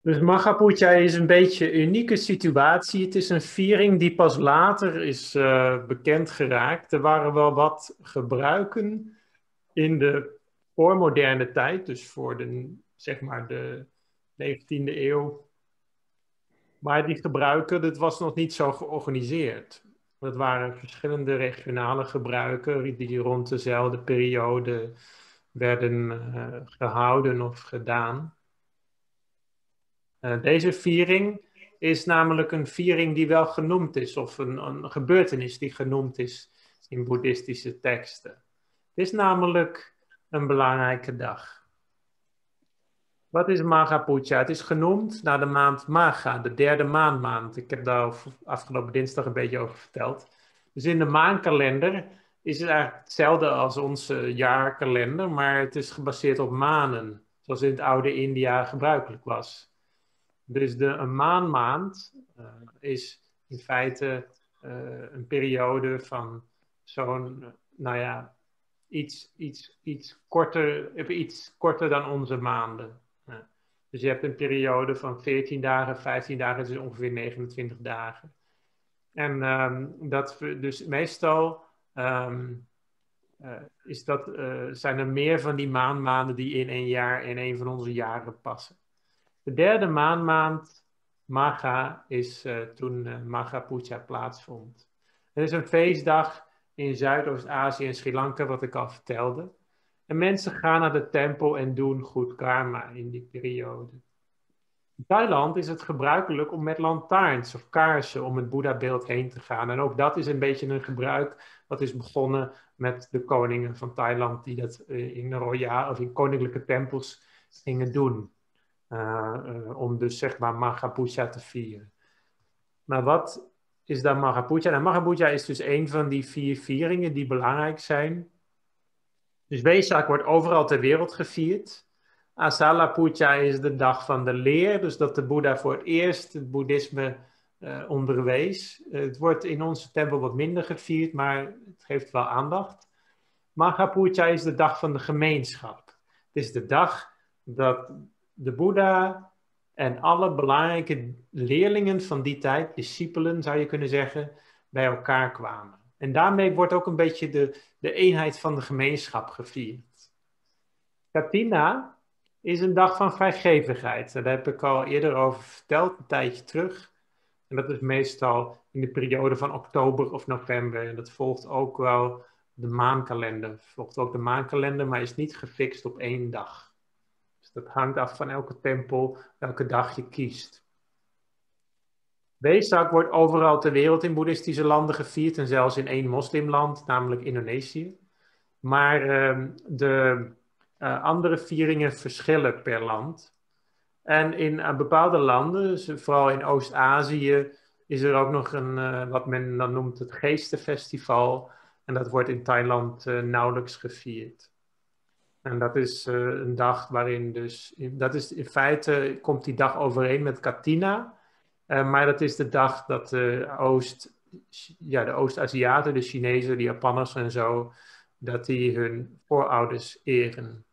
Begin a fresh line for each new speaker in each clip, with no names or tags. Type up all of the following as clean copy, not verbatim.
Dus Magha Puja is een beetje een unieke situatie. Het is een viering die pas later is bekend geraakt. Er waren wel wat gebruiken in de voormoderne tijd, dus voor de, zeg maar de 19e eeuw. Maar die gebruiken, dat was nog niet zo georganiseerd. Dat waren verschillende regionale gebruiken die rond dezelfde periode werden gehouden of gedaan. Deze viering is namelijk een viering die wel genoemd is, of een gebeurtenis die genoemd is in boeddhistische teksten. Het is namelijk een belangrijke dag. Wat is Magha Puja? Het is genoemd naar de maand Magha, de derde maanmaand. Ik heb daar afgelopen dinsdag een beetje over verteld. Dus in de maankalender is het eigenlijk hetzelfde als onze jaarkalender, maar het is gebaseerd op manen, zoals in het oude India gebruikelijk was. Dus een maanmaand is in feite een periode van zo'n, nou ja, iets korter dan onze maanden. Ja. Dus je hebt een periode van 14 dagen, 15 dagen, dus ongeveer 29 dagen. En dus meestal zijn er meer van die maanden die in een jaar, in een van onze jaren passen. De derde maanmaand, Magha, is toen Magha Puja plaatsvond. Het is een feestdag in Zuidoost-Azië en Sri Lanka, wat ik al vertelde. En mensen gaan naar de tempel en doen goed karma in die periode. In Thailand is het gebruikelijk om met lantaarns of kaarsen om het Boeddha-beeld heen te gaan. En ook dat is een beetje een gebruik wat is begonnen met de koningen van Thailand die dat in royaal of in koninklijke tempels gingen doen. Om dus zeg maar Magha Puja te vieren. Maar wat is dan Magha Puja? Nou, Magha Puja is dus een van die 4 vieringen die belangrijk zijn. Dus Wesak wordt overal ter wereld gevierd. Asala Puja is de dag van de leer, dus dat de Boeddha voor het eerst het boeddhisme onderwees. Het wordt in onze tempel wat minder gevierd, maar het geeft wel aandacht. Magha Puja is de dag van de gemeenschap. Het is de dag dat de Boeddha en alle belangrijke leerlingen van die tijd, discipelen zou je kunnen zeggen, bij elkaar kwamen. En daarmee wordt ook een beetje de eenheid van de gemeenschap gevierd. Katina is een dag van vrijgevigheid. Daar heb ik al eerder over verteld, een tijdje terug. En dat is meestal in de periode van oktober of november. En dat volgt ook wel de maankalender. Volgt ook de maankalender, maar is niet gefixt op 1 dag. Dus dat hangt af van elke tempel, welke dag je kiest. Wesak wordt overal ter wereld in boeddhistische landen gevierd en zelfs in 1 moslimland, namelijk Indonesië. Maar de andere vieringen verschillen per land. En in bepaalde landen, vooral in Oost-Azië, is er ook nog wat men dan noemt het Geestenfestival. En dat wordt in Thailand nauwelijks gevierd. En dat is een dag waarin dus, dat is in feite, komt die dag overeen met Katina. Maar dat is de dag dat de Oost-Aziaten, de Chinezen, de Japanners en zo, dat die hun voorouders eren.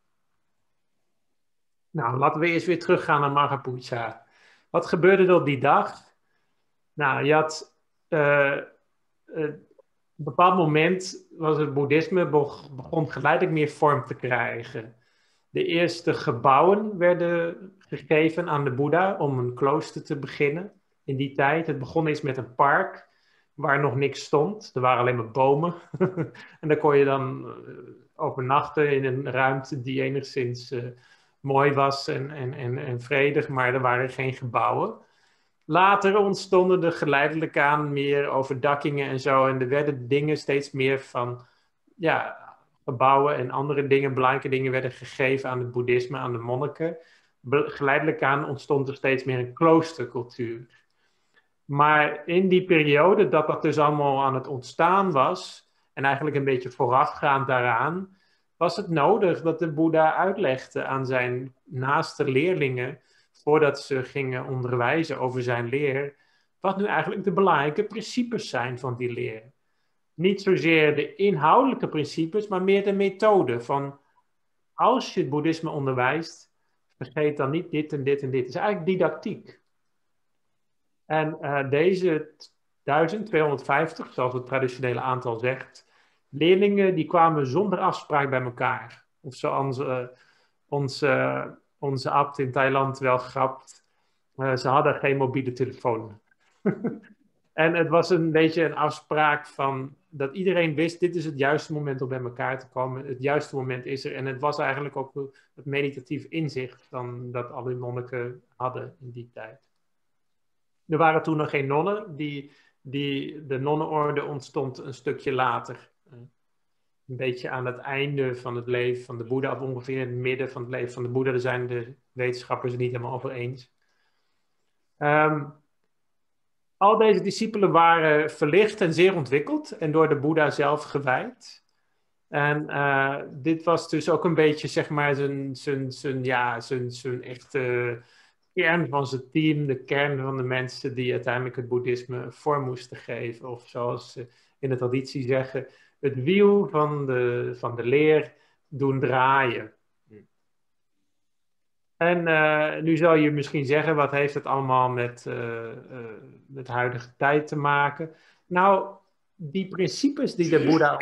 Nou, laten we eerst weer teruggaan naar Magha Puja. Wat gebeurde er op die dag? Nou, je had op een bepaald moment was het boeddhisme begon geleidelijk meer vorm te krijgen. De eerste gebouwen werden gegeven aan de Boeddha om een klooster te beginnen in die tijd. Het begon eens met een park waar nog niks stond. Er waren alleen maar bomen. En daar kon je dan overnachten in een ruimte die enigszins mooi was en vredig, maar er waren geen gebouwen. Later ontstonden er geleidelijk aan meer overdakkingen en zo. En er werden dingen steeds meer van gebouwen en andere dingen, belangrijke dingen werden gegeven aan het boeddhisme, aan de monniken. Geleidelijk aan ontstond er steeds meer een kloostercultuur. Maar in die periode dat dat dus allemaal aan het ontstaan was, en eigenlijk een beetje voorafgaand daaraan, was het nodig dat de Boeddha uitlegde aan zijn naaste leerlingen, voordat ze gingen onderwijzen over zijn leer, wat nu eigenlijk de belangrijke principes zijn van die leer. Niet zozeer de inhoudelijke principes, maar meer de methode van als je het boeddhisme onderwijst, vergeet dan niet dit en dit en dit. Het is eigenlijk didactiek. En deze 1250, zoals het traditionele aantal zegt, leerlingen die kwamen zonder afspraak bij elkaar. Of zoals onze abt in Thailand wel grapt, ze hadden geen mobiele telefoon. En het was een beetje een afspraak van dat iedereen wist, dit is het juiste moment om bij elkaar te komen. Het juiste moment is er. En het was eigenlijk ook het meditatief inzicht dan dat alle monniken hadden in die tijd. Er waren toen nog geen nonnen. De nonnenorde ontstond een stukje later. Een beetje aan het einde van het leven van de Boeddha, of ongeveer in het midden van het leven van de Boeddha. Daar zijn de wetenschappers het niet helemaal over eens. Al deze discipelen waren verlicht en zeer ontwikkeld en door de Boeddha zelf gewijd. En dit was dus ook een beetje, zeg maar, zijn echte kern van zijn team, de kern van de mensen die uiteindelijk het boeddhisme vorm moesten geven. Of zoals ze in de traditie zeggen, het wiel van de leer doen draaien. En nu zou je misschien zeggen, wat heeft het allemaal met huidige tijd te maken? Nou, die principes die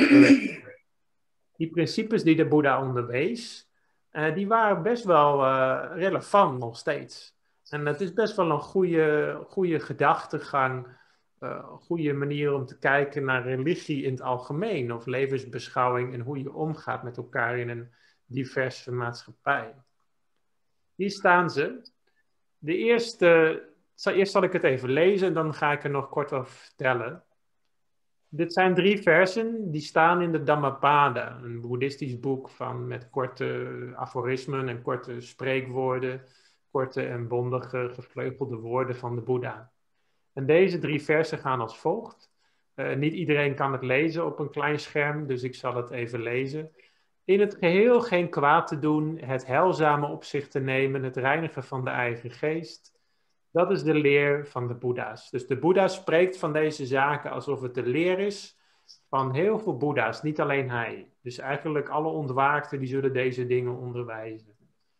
de Boeddha onderwees, die waren best wel relevant nog steeds. En het is best wel een goede gedachtegang, een goede manier om te kijken naar religie in het algemeen, of levensbeschouwing en hoe je omgaat met elkaar in een diverse maatschappij. Hier staan ze. Eerst zal ik het even lezen en dan ga ik er nog kort over vertellen. Dit zijn 3 versen die staan in de Dhammapada, een boeddhistisch boek met korte aforismen en korte spreekwoorden, korte en bondige gevleugelde woorden van de Boeddha. En deze 3 versen gaan als volgt. Niet iedereen kan het lezen op een klein scherm, dus ik zal het even lezen. In het geheel geen kwaad te doen, het heilzame op zich te nemen, het reinigen van de eigen geest. Dat is de leer van de Boeddha's. Dus de Boeddha spreekt van deze zaken alsof het de leer is van heel veel Boeddha's, niet alleen hij. Dus eigenlijk alle ontwaakten die zullen deze dingen onderwijzen.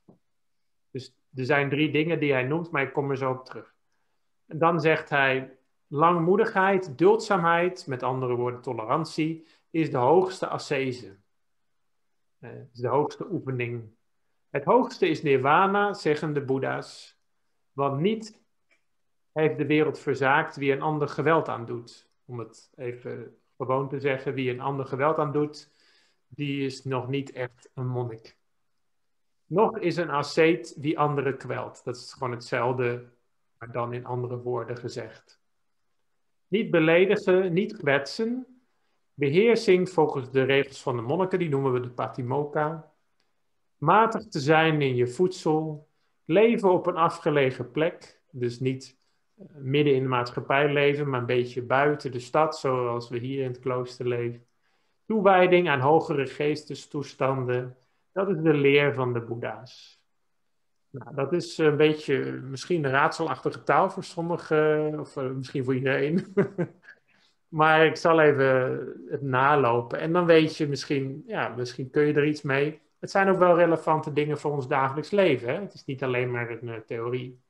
Dus er zijn 3 dingen die hij noemt, maar ik kom er zo op terug. En dan zegt hij, langmoedigheid, duldzaamheid, met andere woorden tolerantie, is de hoogste ascese. Is de hoogste oefening. Het hoogste is nirvana, zeggen de Boeddha's. Want niet heeft de wereld verzaakt wie een ander geweld aandoet. Om het even gewoon te zeggen, wie een ander geweld aandoet, die is nog niet echt een monnik. Nog is een asceet wie anderen kwelt. Dat is gewoon hetzelfde, maar dan in andere woorden gezegd. Niet beledigen, niet kwetsen. Beheersing volgens de regels van de monniken, die noemen we de patimokkha. Matig te zijn in je voedsel. Leven op een afgelegen plek. Dus niet midden in de maatschappij leven, maar een beetje buiten de stad, zoals we hier in het klooster leven. Toewijding aan hogere geestestoestanden. Dat is de leer van de Boeddha's. Nou, dat is een beetje misschien een raadselachtige taal voor sommigen, of misschien voor iedereen. Maar ik zal even het nalopen. En dan weet je misschien kun je er iets mee. Het zijn ook wel relevante dingen voor ons dagelijks leven. Hè? Het is niet alleen maar een theorie.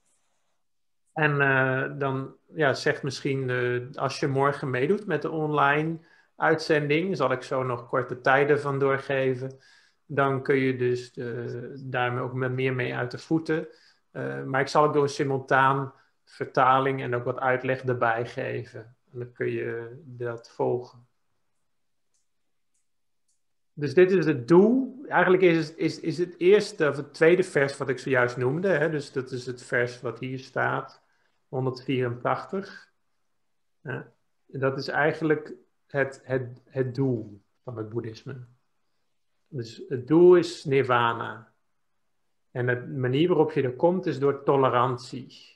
En dan zegt misschien, als je morgen meedoet met de online uitzending, zal ik zo nog korte tijden van doorgeven. Dan kun je dus daarmee ook meer mee uit de voeten. Maar ik zal ook door een simultaan vertaling en ook wat uitleg erbij geven. En dan kun je dat volgen. Dus dit is het doel. Eigenlijk is het eerste of het tweede vers wat ik zojuist noemde. Hè? Dus dat is het vers wat hier staat. 184. Dat is eigenlijk het doel van het boeddhisme. Dus het doel is nirvana. En de manier waarop je er komt is door tolerantie.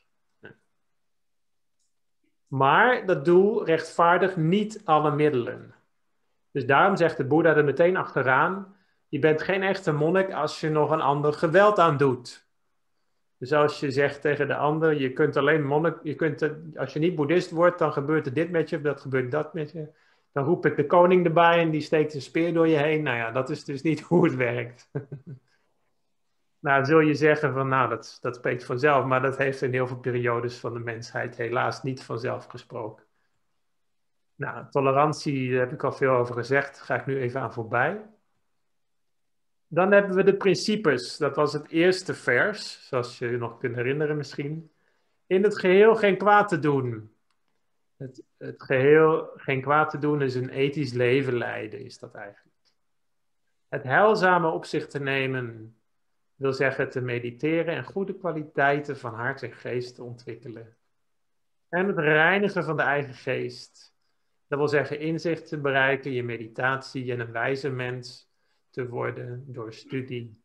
Maar dat doel rechtvaardigt niet alle middelen. Dus daarom zegt de Boeddha er meteen achteraan, je bent geen echte monnik als je nog een ander geweld aan doet. Dus als je zegt tegen de ander, je kunt alleen monnik, als je niet boeddhist wordt, dan gebeurt er dit met je, of dat gebeurt dat met je. Dan roep ik de koning erbij en die steekt een speer door je heen. Nou ja, dat is dus niet hoe het werkt. Nou, zul je zeggen van, nou, dat spreekt vanzelf, maar dat heeft in heel veel periodes van de mensheid helaas niet vanzelf gesproken. Nou, tolerantie, daar heb ik al veel over gezegd, daar ga ik nu even aan voorbij. Dan hebben we de principes, dat was het eerste vers, zoals je je nog kunt herinneren misschien. In het geheel geen kwaad te doen. Het geheel geen kwaad te doen is een ethisch leven leiden, is dat eigenlijk. Het heilzame op zich te nemen wil zeggen te mediteren en goede kwaliteiten van hart en geest te ontwikkelen. En het reinigen van de eigen geest. Dat wil zeggen inzicht te bereiken, je meditatie en een wijze mens te worden door studie.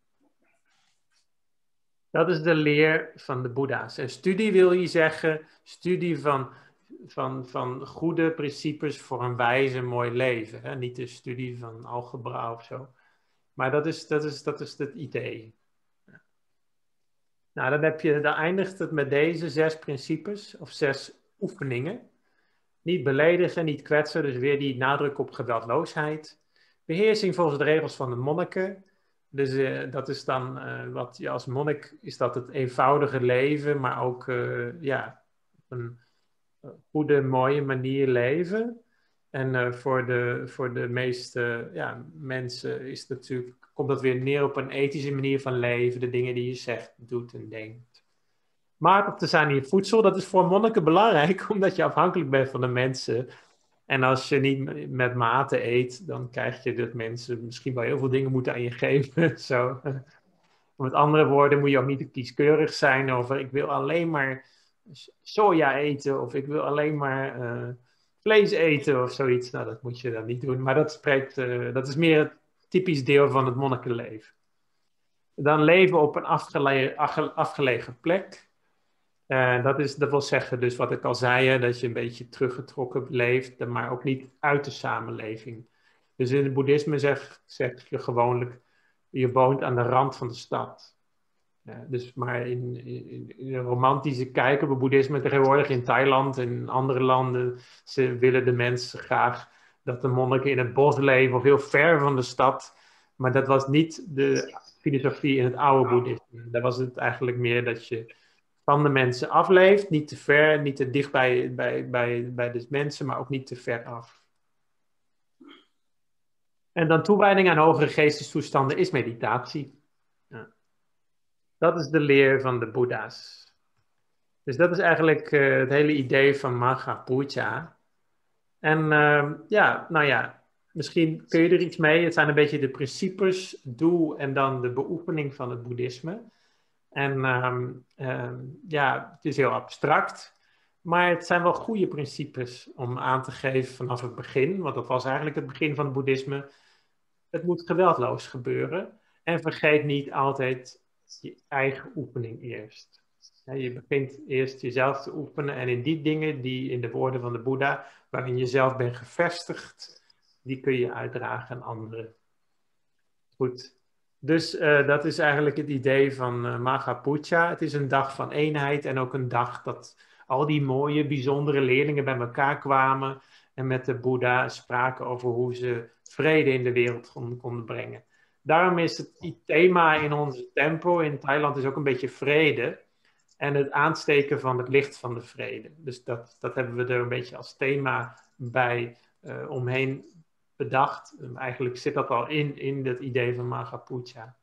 Dat is de leer van de Boeddha's. En studie wil hier zeggen, studie van goede principes voor een wijze, mooi leven. Hè? Niet de studie van algebra of zo. Maar dat is het idee. Nou, dan eindigt het met deze 6 principes of 6 oefeningen. Niet beledigen, niet kwetsen, dus weer die nadruk op geweldloosheid. Beheersing volgens de regels van de monniken. Dus dat is dan wat je als monnik is dat het eenvoudige leven, maar ook ja, op een goede, mooie manier leven. En voor de meeste ja, mensen is het natuurlijk, komt dat weer neer op een ethische manier van leven, de dingen die je zegt, doet en denkt. Matig te zijn in je voedsel, dat is voor monniken belangrijk, omdat je afhankelijk bent van de mensen. En als je niet met mate eet, dan krijg je dat mensen misschien wel heel veel dingen moeten aan je geven. Zo. Met andere woorden moet je ook niet te kieskeurig zijn over ik wil alleen maar soja eten of ik wil alleen maar vlees eten of zoiets. Nou, dat moet je dan niet doen. Maar dat is meer het typisch deel van het monnikenleven. Dan leven op een afgelegen plek. Dat wil zeggen, dus wat ik al zei, dat je een beetje teruggetrokken leeft, maar ook niet uit de samenleving. Dus in het boeddhisme zeg je gewoonlijk, je woont aan de rand van de stad. Dus maar in een romantische kijk op het boeddhisme tegenwoordig in Thailand en in andere landen, ze willen de mensen graag dat de monniken in het bos leven of heel ver van de stad. Maar dat was niet de filosofie in het oude boeddhisme. Daar was het eigenlijk meer dat je van de mensen afleeft, niet te ver, niet te dicht bij de mensen, maar ook niet te ver af. En dan toewijding aan hogere geestestoestanden is meditatie. Ja. Dat is de leer van de Boeddha's. Dus dat is eigenlijk het hele idee van Magga Puja. En ja, nou ja, misschien kun je er iets mee. Het zijn een beetje de principes, doel en dan de beoefening van het boeddhisme. En ja, het is heel abstract, maar het zijn wel goede principes om aan te geven vanaf het begin, want dat was eigenlijk het begin van het boeddhisme. Het moet geweldloos gebeuren en vergeet niet altijd je eigen oefening eerst. Je begint eerst jezelf te oefenen en in die dingen die in de woorden van de Boeddha, waarin je zelf bent gevestigd, die kun je uitdragen aan anderen. Goed. Dus dat is eigenlijk het idee van Magha Puja. Het is een dag van eenheid en ook een dag dat al die mooie, bijzondere leerlingen bij elkaar kwamen en met de Boeddha spraken over hoe ze vrede in de wereld konden brengen. Daarom is het thema in onze tempel in Thailand is ook een beetje vrede en het aansteken van het licht van de vrede. Dus dat hebben we er een beetje als thema bij omheen bedacht. Eigenlijk zit dat al in het idee van Magha Puja.